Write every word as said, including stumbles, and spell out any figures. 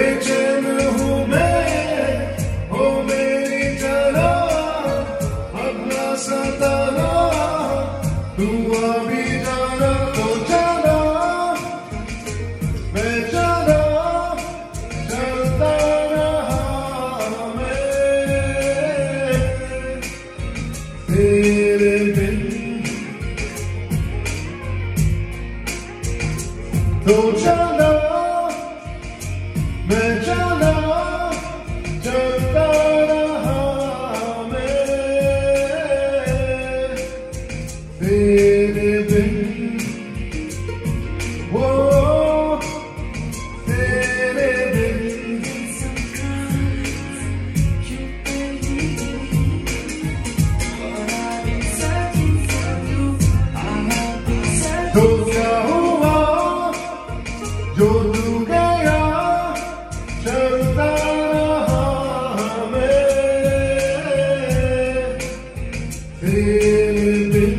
बेचैन हूँ मैं हो मेरी तरह, अब ना सताना तू अभी जाना। तो चला मैं चला चलता रहा मैं तेरे बिन। तो चला मैं चला चलता रहा मैं तेरे बिन। वो तेरे बिन। तो क्या हुआ जो तू गया, चलता रहा मैं तेरे बिन।